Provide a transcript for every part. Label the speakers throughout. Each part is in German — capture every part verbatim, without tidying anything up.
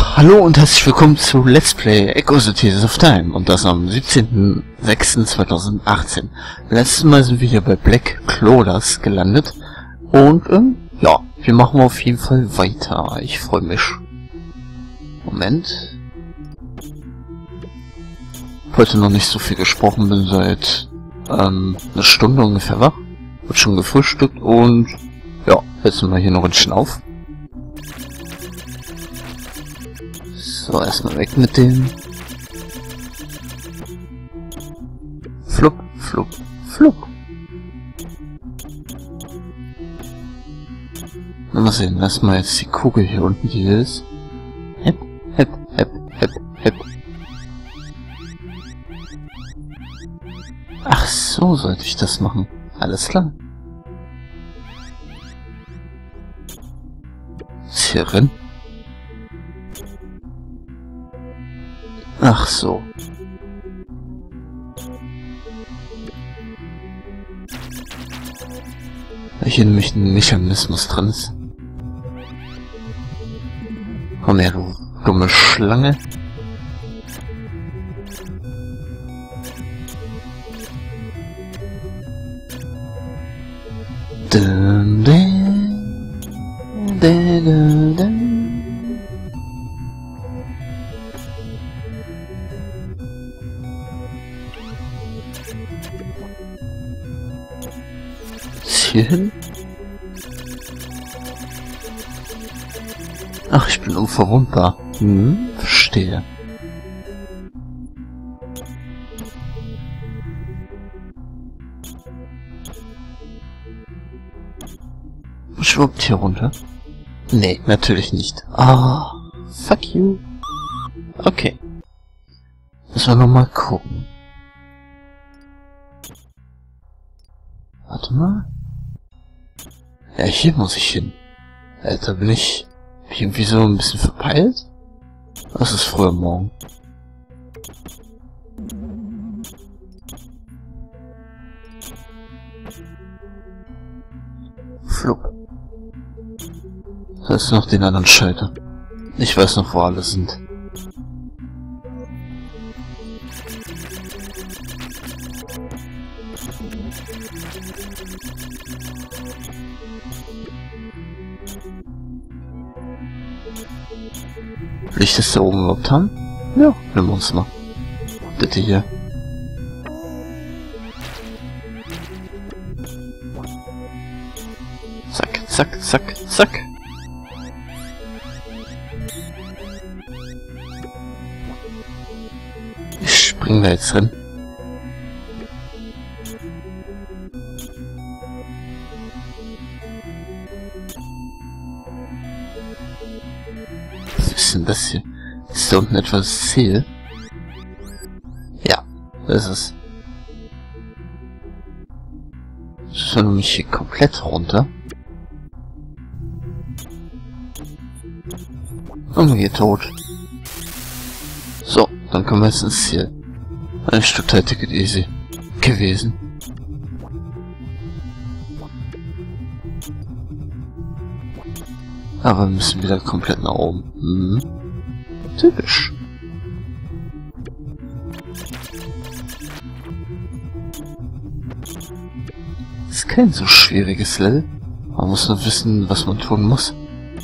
Speaker 1: Hallo und herzlich willkommen zu Let's Play Echo the Tears of Time und das am siebzehnten sechsten zweitausendachtzehn. Letztes Mal sind wir hier bei Black Clodas gelandet und ähm, ja, wir machen auf jeden Fall weiter. Ich freue mich. Moment. Heute noch nicht so viel gesprochen, bin seit ähm, einer Stunde ungefähr wach. Wird schon gefrühstückt und ja, jetzt sind wir hier noch ein bisschen auf. So, erstmal weg mit dem. Flupp, flupp, flupp. Mal sehen, lass mal jetzt die Kugel hier unten, die hier ist. Hep, hep, hep, hep, hep. Ach so, sollte ich das machen. Alles klar. Ist hier drin? Ach so. Weil hier nämlich ein Mechanismus drin ist. Komm her, du dumme Schlange. Dun, dun, dun, dun, dun. Hier hin? Ach, ich bin unverwundbar. Hm, verstehe. Schwuppt hier runter? Nee, natürlich nicht. Ah, fuck you. Okay. Müssen wir noch mal gucken. Warte mal. Ja, hier muss ich hin. Alter, bin ich irgendwie so ein bisschen verpeilt? Das ist früh am Morgen. Flupp. Da ist noch den anderen Schalter. Ich weiß noch, wo alle sind. Licht ist da oben überhaupt haben? Ja, nimm uns mal. Bitte hier. Zack, zack, zack, zack. Ich spring da jetzt drin. Was ist denn das hier? Ist da unten etwa das Ziel? Ja, das ist es. Ich will nämlich hier komplett runter. Und man geht tot. So, dann kommen wir jetzt ins Ziel. Ein Stück Ticket easy gewesen. Aber wir müssen wieder komplett nach oben. Hm. Typisch. Ist kein so schwieriges Level. Man muss nur wissen, was man tun muss.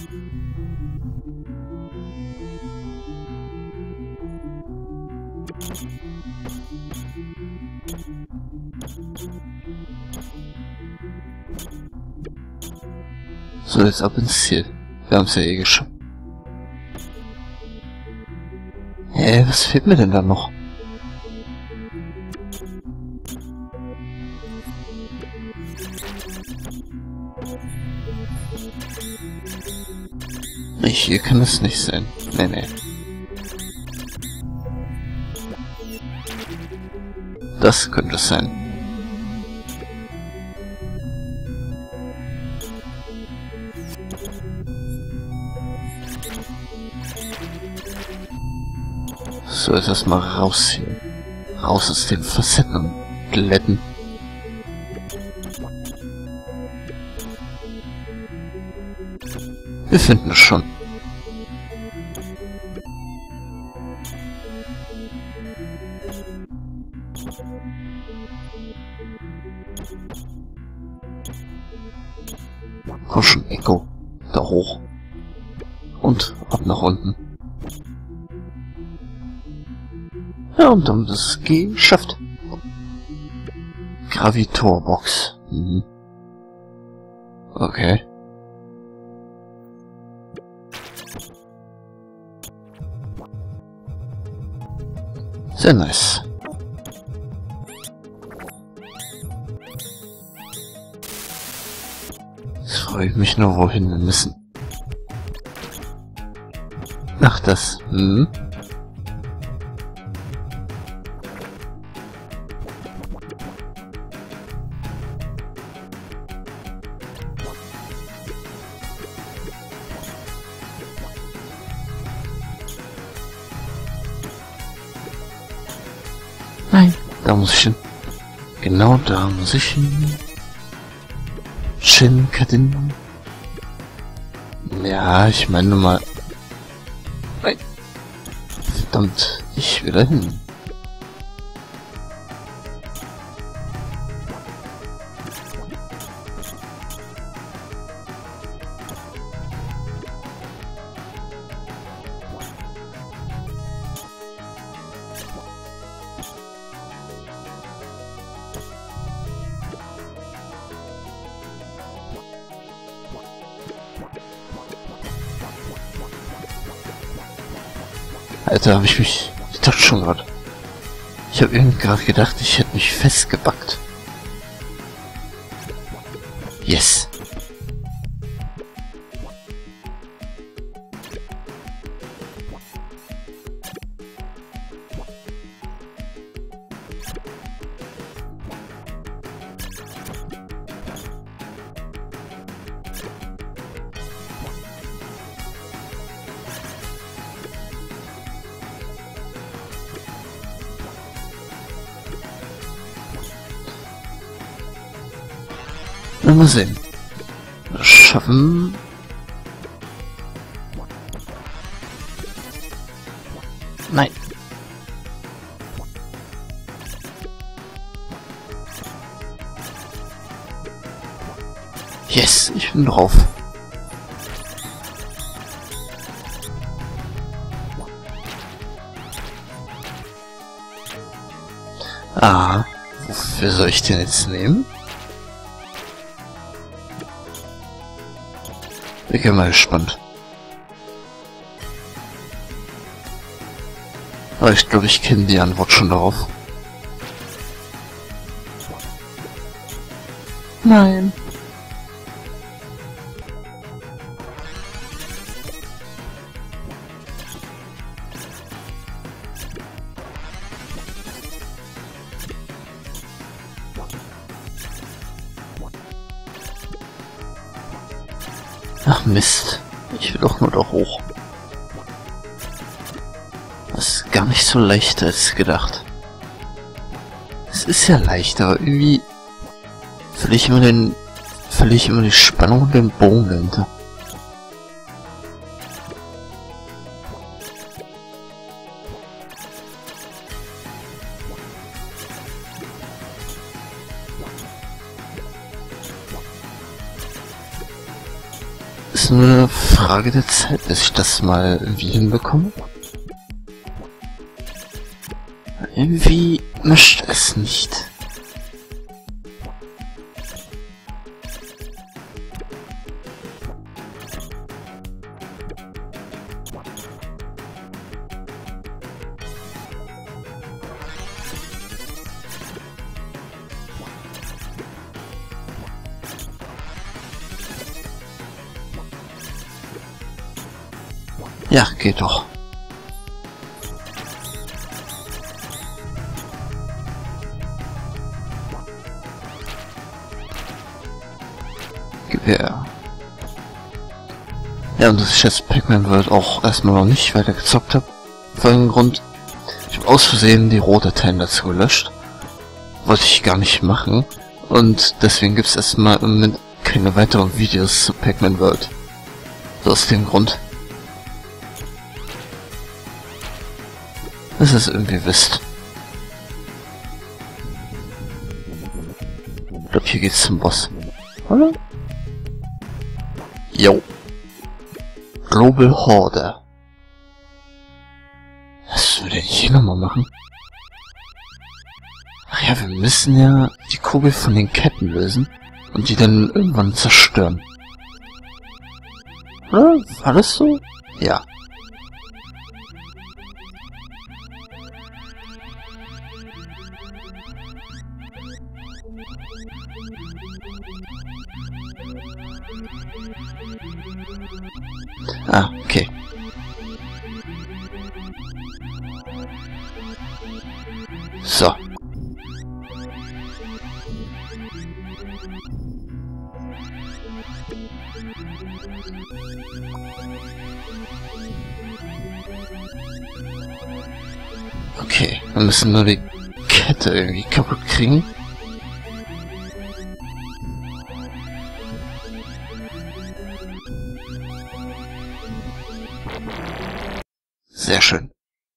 Speaker 1: So, jetzt ab ins Ziel. Wir haben es ja eh geschafft. Hä, was fehlt mir denn da noch? Nee, hier kann es nicht sein. Nee, nee. Das könnte es sein. So, jetzt erstmal raus hier. Raus aus den Facetten und Glätten. Wir finden es schon. Komm schon, Echo. Da hoch. Und ab nach unten. Ja, und dann ist es geschafft. Gravitorbox. Mhm. Okay. Sehr nice. Jetzt freue ich mich nur, wohin wir müssen. Ach, das. Hm? Nein, da muss ich hin. Genau da muss ich hin. Shin-Kadin. Ja, ich meine nur mal... Nein. Verdammt, ich will da hin. Alter, habe ich mich... Ich dachte schon gerade. Ich habe irgendwie gerade gedacht, ich hätte mich festgebackt. Yes. Mal sehen. Schaffen. Nein. Yes, ich bin drauf. Ah, wofür soll ich den jetzt nehmen? Ich bin mal gespannt. Aber ich glaube, ich kenne die Antwort schon darauf. Nein. Ach Mist, ich will doch nur da hoch. Das ist gar nicht so leicht als gedacht. Es ist ja leicht, aber irgendwie verliere ich immer den, verliere ich immer die Spannung und den Bogen dahinter. Ist nur eine Frage der Zeit, bis ich das mal irgendwie hinbekomme. Irgendwie möchte es nicht. Ja, geht doch. Gewehr. Ja, und dass ich jetzt Pac-Man World auch erstmal noch nicht weiter gezockt habe. Folgenden Grund, ich habe aus Versehen die Rohdateien dazu gelöscht. Wollte ich gar nicht machen. Und deswegen gibt es erstmal im Moment keine weiteren Videos zu Pac-Man World. So aus dem Grund. Dass ihr es irgendwie wisst. hier geht's zum Boss. Oder? Jo. Global Horde. Was würde ich hier nochmal machen? Ach ja, wir müssen ja die Kugel von den Ketten lösen und die dann irgendwann zerstören. Oder? War das so? Ja. Ah, okay. So. Okay, wir müssen nur die Kette irgendwie kaputt kriegen. Sehr schön.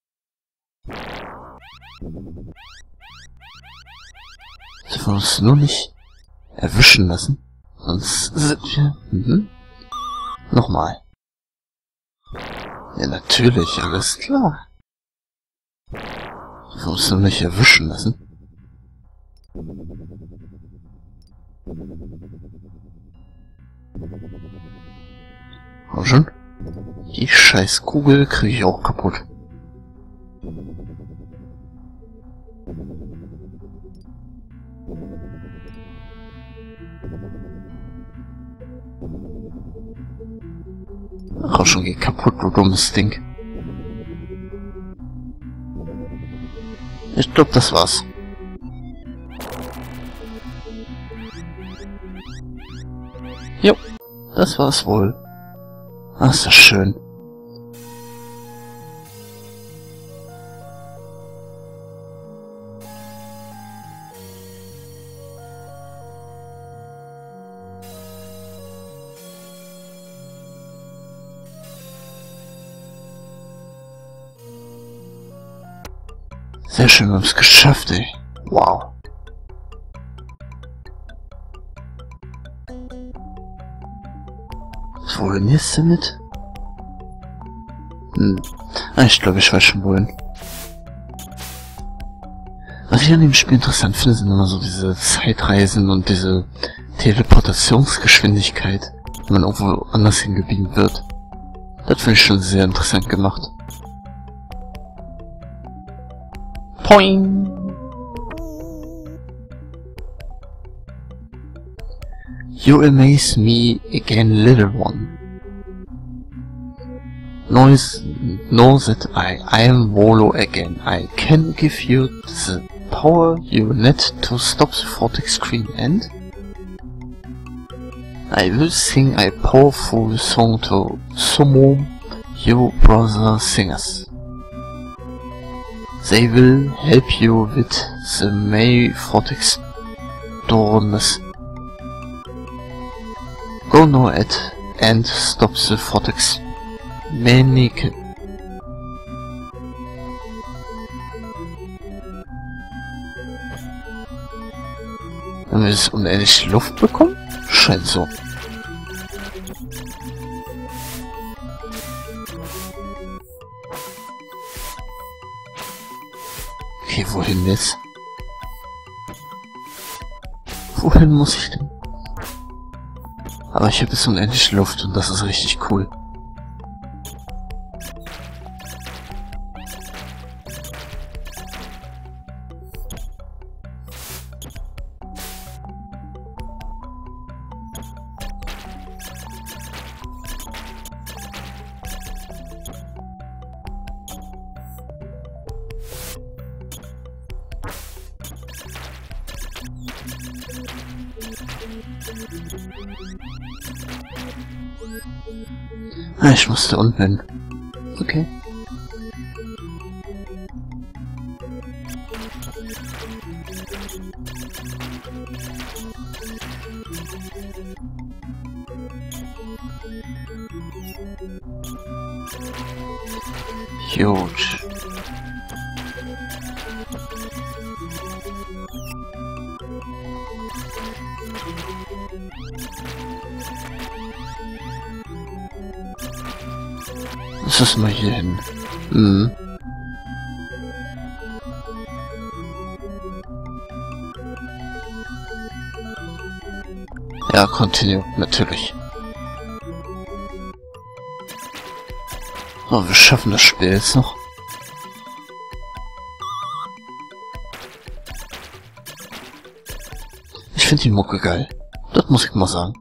Speaker 1: Dürfen wir uns nur nicht erwischen lassen. Sonst sind wir... Mhm. Nochmal. Ja, natürlich, alles klar. Dürfen wir uns nur nicht erwischen lassen. Komm schon. Die scheiß Kugel kriege ich auch kaputt. Ach, schon geht kaputt, du dummes Ding. Ich glaube, das war's. Jo, das war's wohl. Ah, ist das schön. Sehr schön, wir haben es geschafft, ey. Wow. Wohin jetzt damit? Hm. Ah, ich glaube, ich weiß schon wohin. Was ich an dem Spiel interessant finde, sind immer so diese Zeitreisen und diese Teleportationsgeschwindigkeit, wenn man irgendwo anders hingebeamt wird. Das finde ich schon sehr interessant gemacht. Poing! You amaze me again, little one. Noise, know that I, I am Volo again. I can give you the power you need to stop the vortex screen and I will sing a powerful song to summon your brother singers. They will help you with the May vortex storms. Go now at and stop the vortex mannequin. Wenn wir es unendlich Luft bekommen? Scheint so. Okay, wohin jetzt? Wohin muss ich denn? Aber ich habe jetzt unendlich Luft und das ist richtig cool. Ah, ich muss da unten hin. Okay. Huge. das mal hier hin. Hm. Ja, continue, natürlich. Oh, wir schaffen das Spiel jetzt noch. Ich finde die Mucke geil. Das muss ich mal sagen.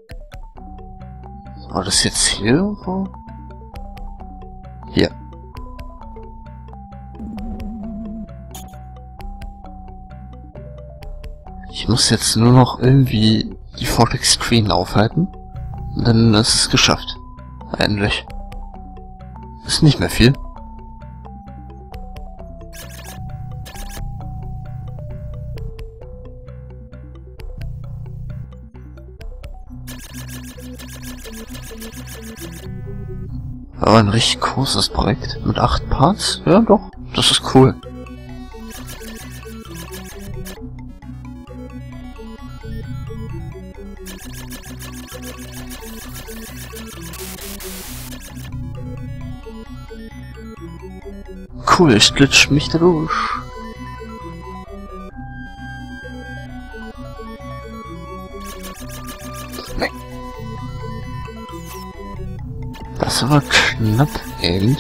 Speaker 1: War das jetzt hier irgendwo? Hier. Ich muss jetzt nur noch irgendwie die Vortex Screen aufhalten. Und dann ist es geschafft. Endlich. Ist nicht mehr viel. Aber ein richtig großes Projekt mit acht Parts? Ja doch, das ist cool. Cool, ich glitsch mich da durch. Nee. Das war knapp eben.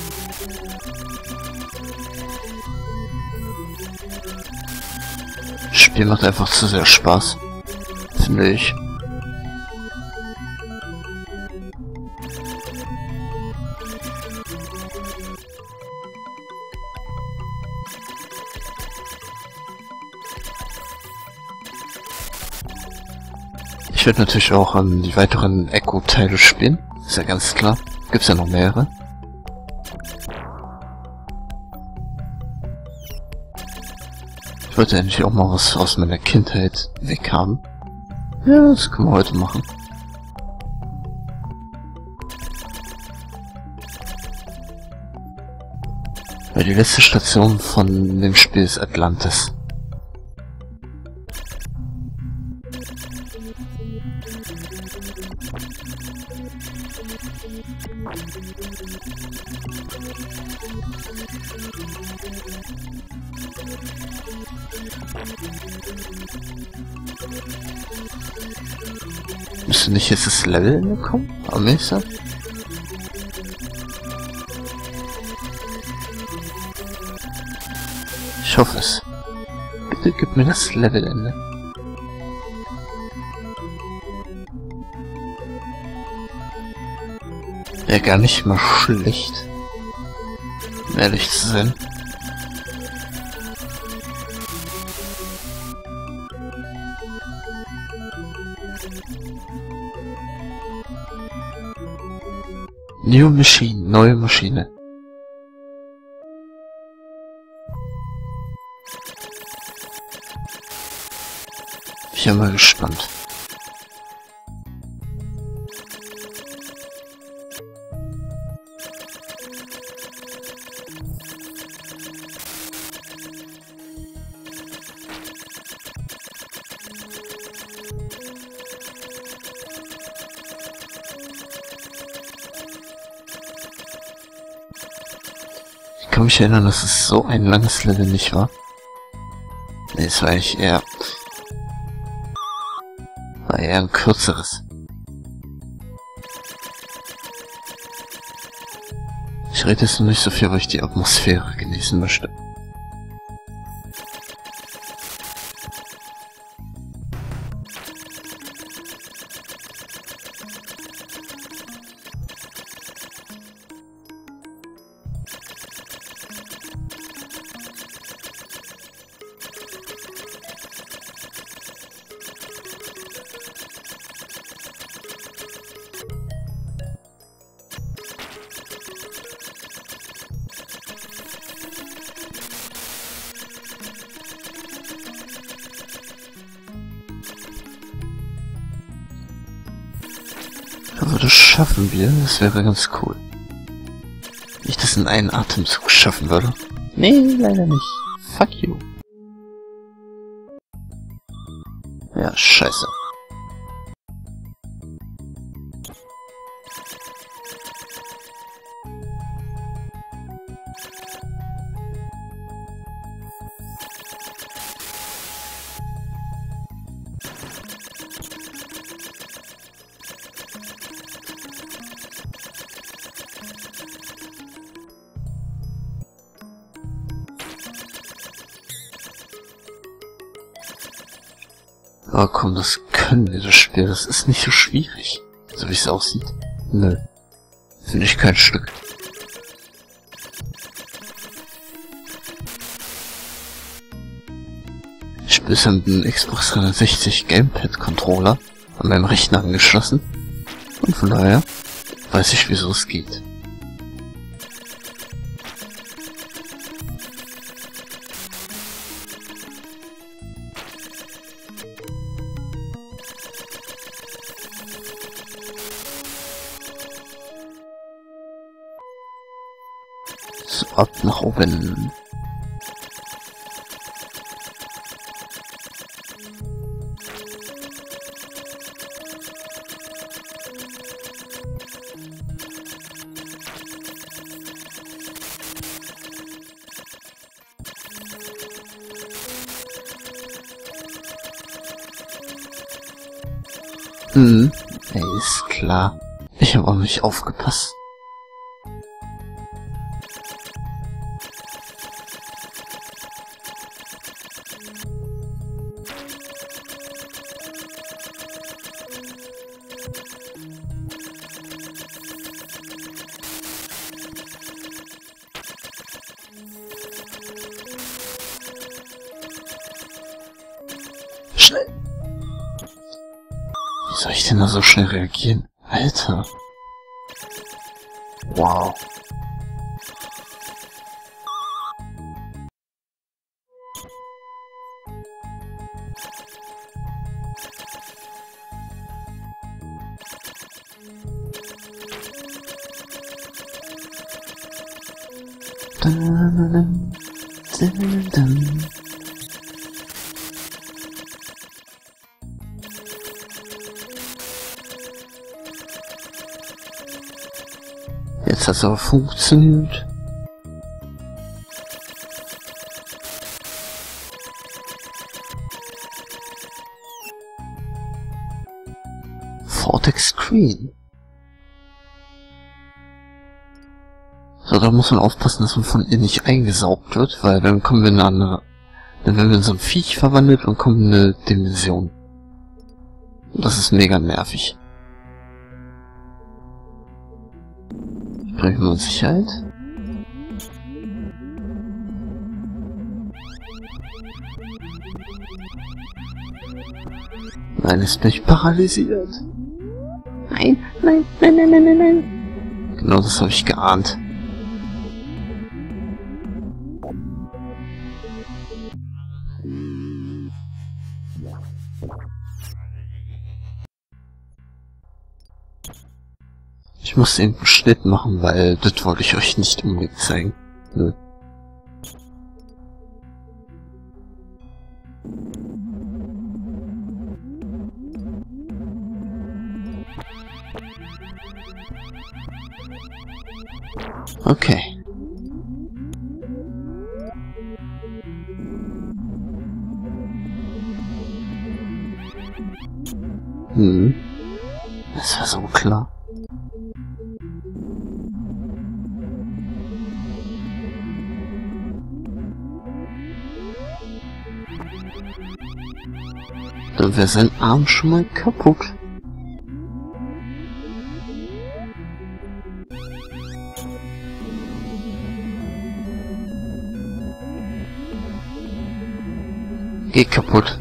Speaker 1: Das Spiel macht einfach zu sehr Spaß. Finde ich. Ich werde natürlich auch an die weiteren Echo-Teile spielen. Ist ja ganz klar. Gibt's ja noch mehrere. Ich wollte endlich auch mal was aus meiner Kindheit weg haben. Ja, das können wir heute machen. Weil die letzte Station von dem Spiel ist Atlantis. Müsste nicht jetzt das Level kommen? Am nächsten? Ich hoffe es. Bitte gib mir das Levelende. Wäre gar nicht mal schlecht, um ehrlich zu sein. New Machine, neue Maschine. Ich bin mal gespannt. Ich kann mich erinnern, dass es so ein langes Level nicht war. Nee, es war eigentlich eher... war eher ein kürzeres. Ich rede jetzt noch nicht so viel, weil ich die Atmosphäre genießen möchte. Also das schaffen wir, das wäre ganz cool. Nicht, dass in einen Atemzug schaffen würde. Nee, leider nicht. Fuck you. Ja, scheiße. Oh komm, das können wir, das Spiel. Das ist nicht so schwierig. So wie es aussieht. Nö. Finde ich kein Stück. Ich spiele es mit einem Xbox dreihundertsechzig Gamepad Controller an meinem Rechner angeschlossen. Und von daher weiß ich, wieso es geht. So, ab nach oben. Hm, ey, ist klar. Ich habe auch nicht aufgepasst. Schnell! Wie soll ich denn da so schnell reagieren? Alter! Wow! Dun, dun, dun. Jetzt hat es aber funktioniert. Vortex Screen. So, da muss man aufpassen, dass man von ihr nicht eingesaugt wird, weil dann kommen wir in eine andere... Dann werden wir in so ein Viech verwandelt und kommen in eine Dimension. Und das ist mega nervig. Bringen wir uns Sicherheit. Nein, ist mich paralysiert. Nein, nein, nein, nein, nein, nein, nein. Genau das habe ich geahnt. Ich muss eben einen Schnitt machen, weil das wollte ich euch nicht unbedingt zeigen. Nö. Okay. Hm. Das war so klar. Dann wäre sein Arm schon mal kaputt. Geht kaputt.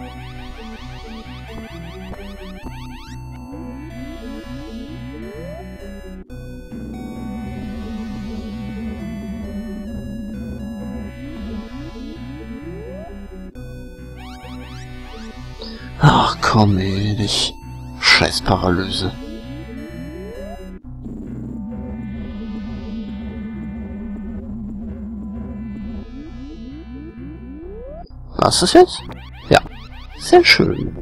Speaker 1: Ach komm, ey, dich. Scheiß Paralyse. Was ist das jetzt? Ja, sehr schön.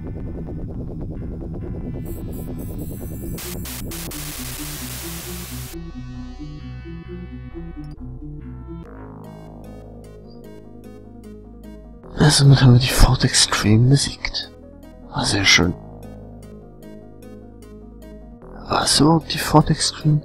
Speaker 1: Also, damit haben wir die Vortex Screen besiegt. War sehr schön. War es überhaupt die Vortex Screen?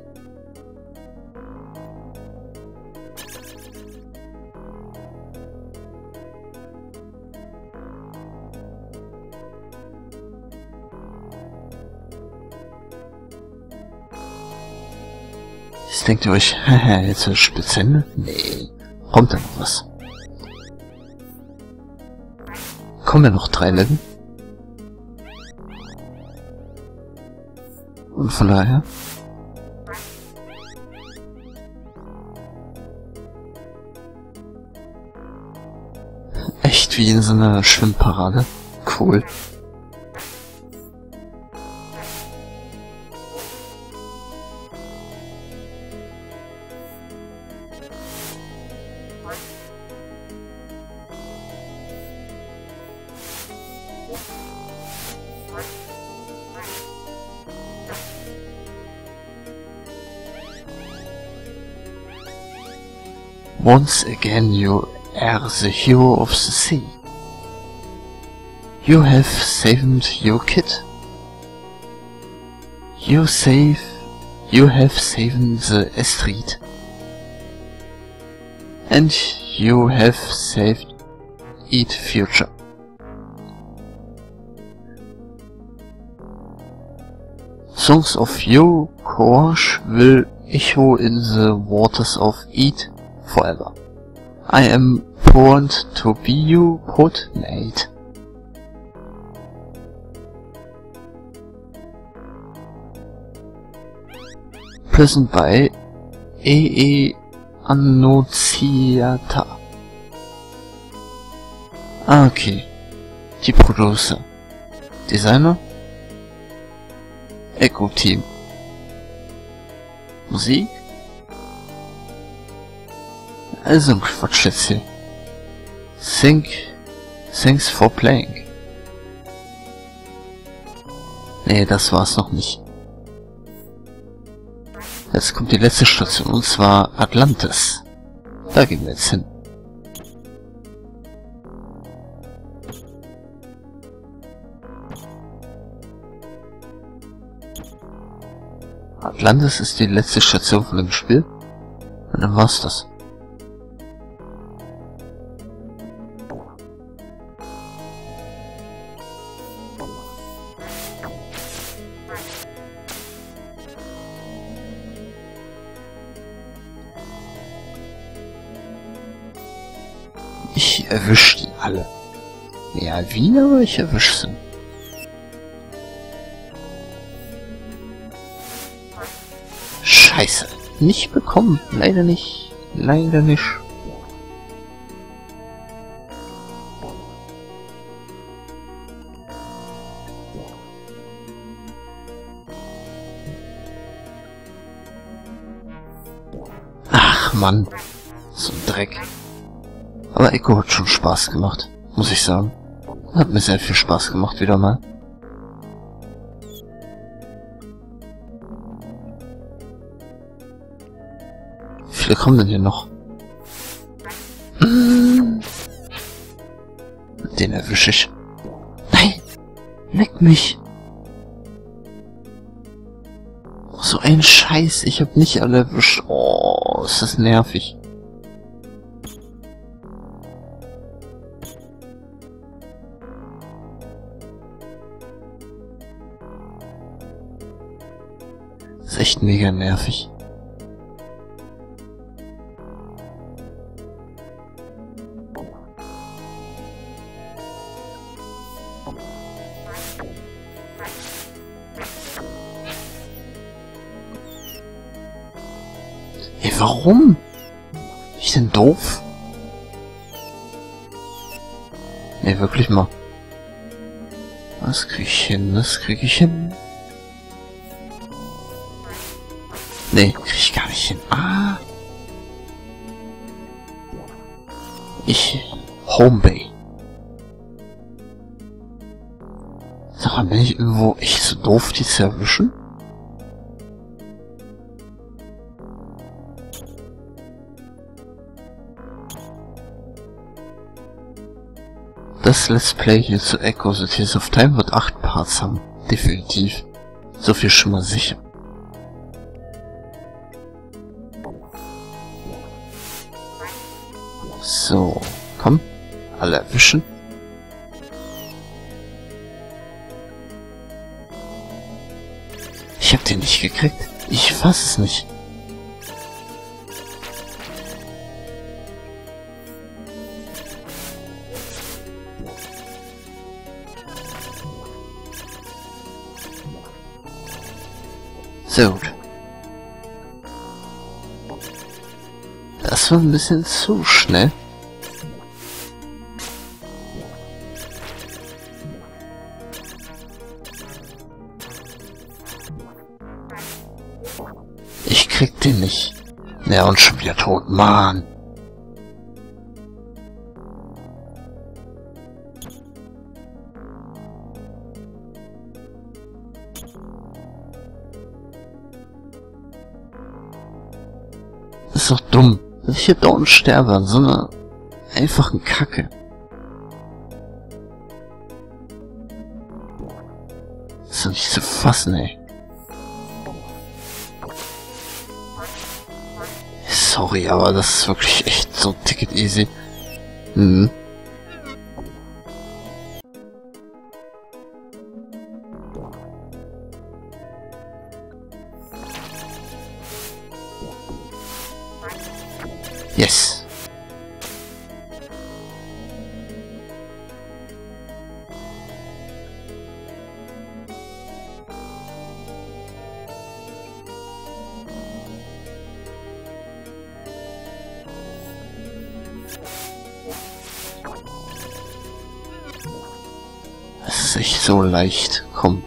Speaker 1: Jetzt denkt ihr euch, haha, jetzt ist Spitzhände? Nee, kommt da noch was. Kommen ja noch drei Level. Und von daher... Echt wie in so einer Schwimmparade. Cool. Once again you are the hero of the sea. You have saved your kid. You save... You have saved the Astrid. And you have saved it future. Songs of your courage will echo in the waters of it forever. I am born to be your potmate. Present by E E Annunziata. Ah, okay. Die Producer. Designer? Echo Team. Musik? Also ein Quatsch jetzt hier. Think, thanks for playing. Nee, das war's noch nicht. Jetzt kommt die letzte Station, und zwar Atlantis. Da gehen wir jetzt hin. Atlantis ist die letzte Station von dem Spiel. Und dann war's das. Ich erwisch die alle. Ja, wie, aber ich erwisch sie. Scheiße. Nicht bekommen. Leider nicht. Leider nicht. Ach, Mann. So ein Dreck. Aber Echo hat schon Spaß gemacht, muss ich sagen. Hat mir sehr viel Spaß gemacht, wieder mal. Wie viele kommen denn hier noch? Den erwische ich. Nein! Leck mich! So ein Scheiß, ich hab nicht alle erwischt. Oh, ist das nervig. Das ist echt mega nervig. Ey, warum? Bin ich denn doof? Nee, wirklich mal. Das krieg ich hin, das krieg ich hin. Nee, krieg ich gar nicht hin. Ah. Ich... Homebay. Sag mal, bin ich irgendwo echt so doof, die zu erwischen? Das Let's Play hier zu Echo the Tears of Time wird acht Parts haben. Definitiv. So viel schon mal sicher. So, komm. Alle erwischen. Ich hab den nicht gekriegt. Ich fass es nicht. Sehr gut. Das war ein bisschen zu schnell. Ich krieg den nicht. Ja, und schon wieder tot. Mann. Das ist doch dumm, dass ich hier dort sterbe an so einer einfachen Kacke. Das ist doch nicht zu fassen, ey. Sorry, aber das ist wirklich echt so ticket easy. Hm. Yes. Das ist echt so leicht. Komm.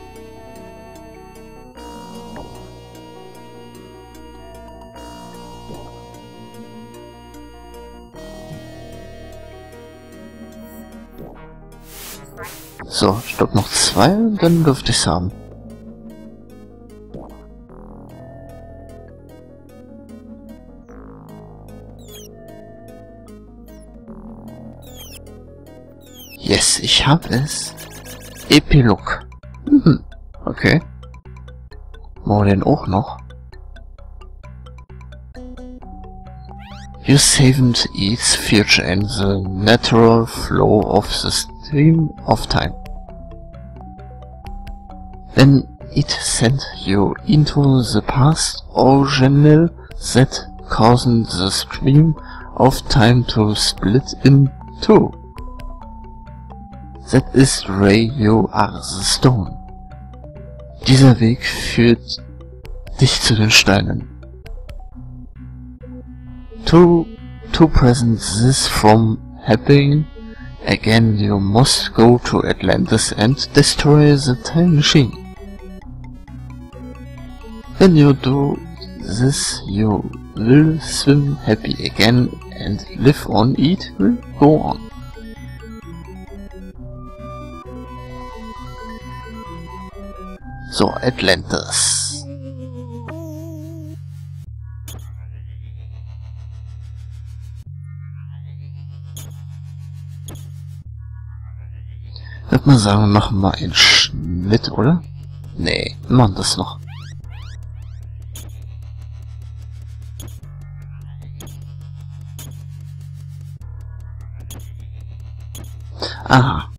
Speaker 1: So, stopp, noch zwei und dann dürfte ich es haben. Yes, ich habe es. Epilog. Mhm. Okay. Wo denn auch noch? You saved its future and the natural flow of the stream of time. When it sent you into the past original that caused the stream of time to split in two. That is Ray, you are the stone. Dieser Weg führt dich zu den Steinen. To, to prevent this from happening again, you must go to Atlantis and destroy the time machine. When you do this, you will swim happy again and live on, it will go on. So, Atlantis. Ich würde mal sagen, wir machen mal einen Schnitt, oder? Nee, wir machen das noch. Aha.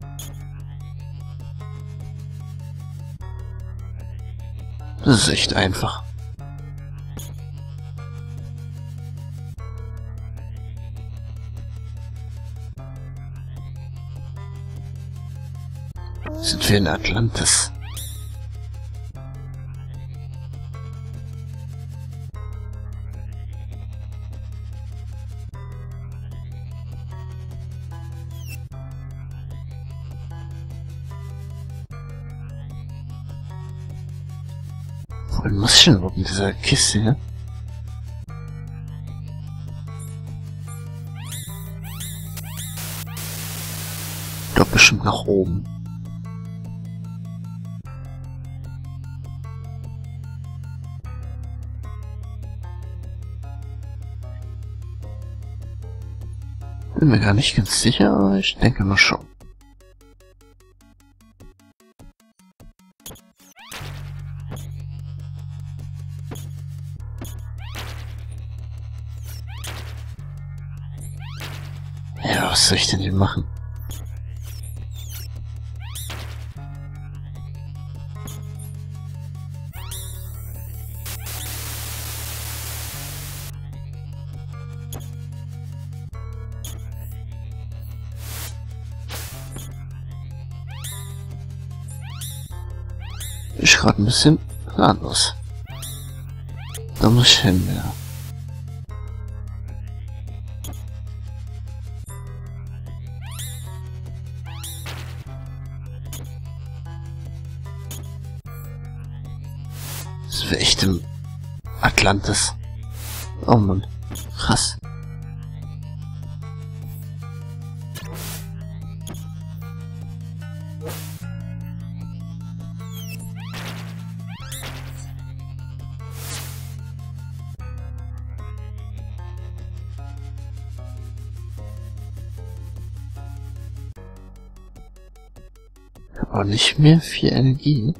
Speaker 1: Das ist echt einfach. Sind wir in Atlantis? Wohin muss ich denn überhaupt in dieser Kiste hier? Doch bestimmt nach oben. Bin mir gar nicht ganz sicher, aber ich denke mal schon. Ja, was soll ich denn hier machen? Ist gerade ein bisschen planlos. Da muss ich hin, ja. Das wäre echt im Atlantis. Oh Mann. Krass. Aber nicht mehr viel Energie.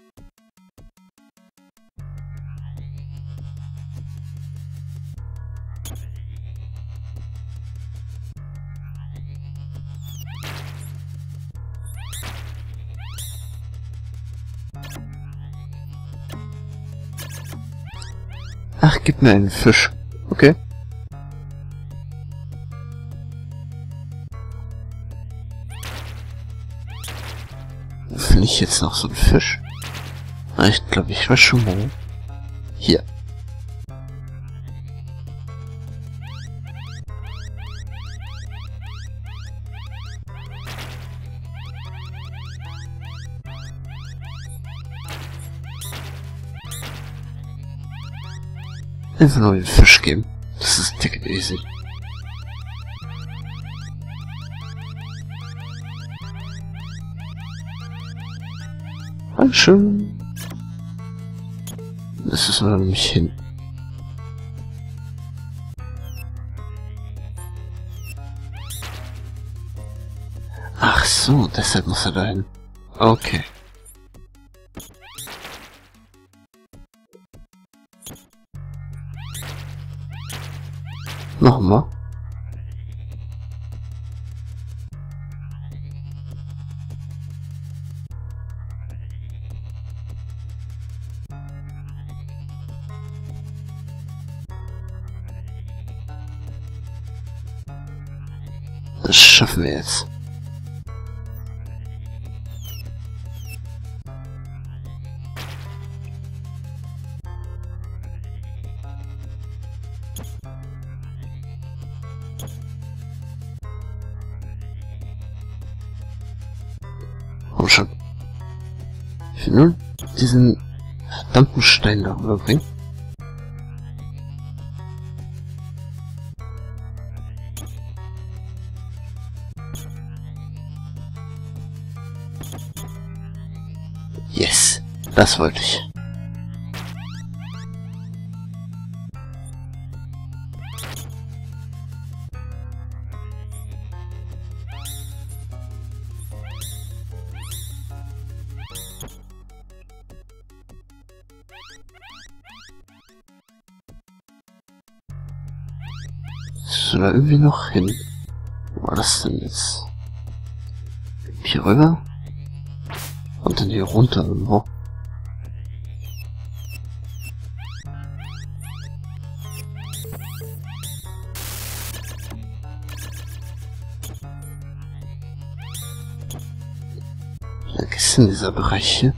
Speaker 1: Ach, gib mir einen Fisch. Okay. Wo finde ich jetzt noch so einen Fisch? Ah, ich glaube, ich weiß schon wo. Hier. Einfach nur den Fisch geben. Das ist ticket easy. Dankeschön. Das ist nur nämlich hin. Ach so, deshalb muss er dahin. Okay. Nochmal. Das schaffen wir jetzt. Komm schon. Ich will nur diesen verdammten Stein darüber bringen. Yes, das wollte ich. Soll da irgendwie noch hin? Wo war das denn jetzt? Hier rüber? Und dann hier runter irgendwo. Was ist denn dieser Bereich hier?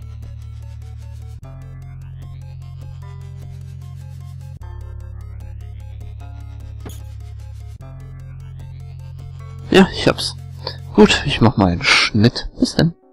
Speaker 1: Ja, ich hab's. Gut, ich mach mal einen Schnitt. Bis dann.